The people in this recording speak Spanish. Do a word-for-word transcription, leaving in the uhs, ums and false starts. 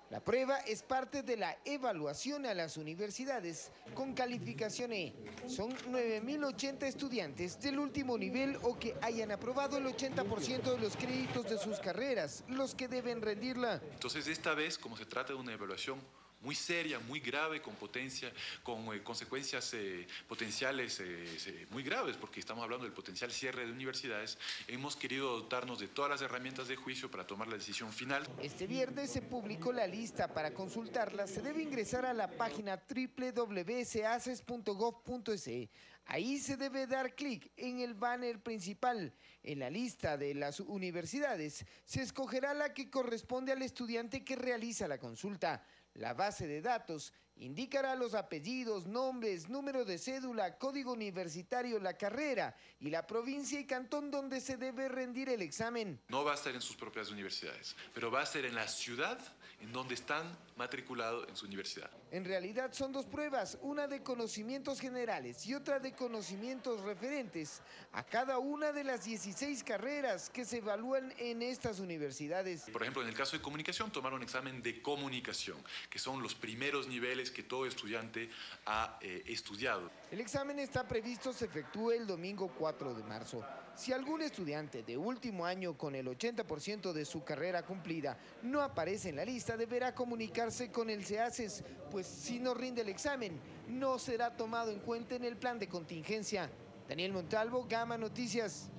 La prueba es parte de la evaluación a las universidades con calificación E. Son nueve mil ochenta estudiantes del último nivel o que hayan aprobado el ochenta por ciento de los créditos de sus carreras, los que deben rendirla. Entonces, esta vez, como se trata de una evaluación muy seria, muy grave, con potencia, con eh, consecuencias eh, potenciales eh, muy graves, porque estamos hablando del potencial cierre de universidades, hemos querido dotarnos de todas las herramientas de juicio para tomar la decisión final. Este viernes se publicó la lista. Para consultarla se debe ingresar a la página doble u doble u doble u punto ceaces punto gov punto es. Ahí se debe dar clic en el banner principal. En la lista de las universidades se escogerá la que corresponde al estudiante que realiza la consulta. La base de datos indicará los apellidos, nombres, número de cédula, código universitario, la carrera y la provincia y cantón donde se debe rendir el examen. No va a ser en sus propias universidades, pero va a ser en la ciudad en donde están matriculados en su universidad. En realidad son dos pruebas, una de conocimientos generales y otra de conocimientos referentes a cada una de las dieciséis carreras que se evalúan en estas universidades. Por ejemplo, en el caso de comunicación, tomar un examen de comunicación, que son los primeros niveles que todo estudiante ha eh, estudiado. El examen está previsto se efectúe el domingo cuatro de marzo. Si algún estudiante de último año con el ochenta por ciento de su carrera cumplida no aparece en la lista, deberá comunicarse con el CEACES, pues si no rinde el examen, no será tomado en cuenta en el plan de contingencia. Daniel Montalvo, Gama Noticias.